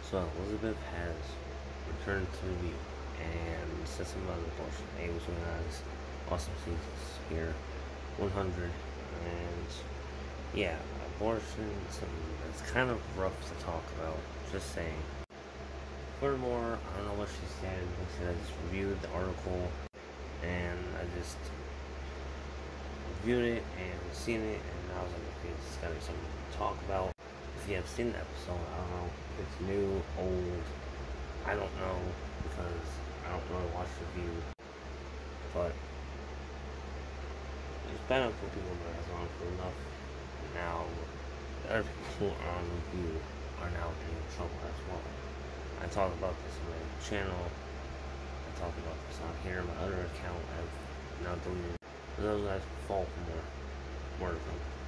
So Elizabeth has returned to the view and said something about abortion. Hey, what's going on? It's awesome seasons here, 100, and yeah, abortion is something that's kind of rough to talk about. Just saying. Furthermore, I don't know what she said. Like I said, I just reviewed the article and I just reviewed it and seen it, and I was like, okay, this is gotta be something to talk about. If you have seen the episode, I don't know if it's new, old, I don't know, because I don't really watch the review, but it's been a couple people that has on for enough. Now, the other people on the review are now getting in trouble as well. I talk about this on my channel, I talk about this on here, my other account I've now deleted. Those guys fall for more of them.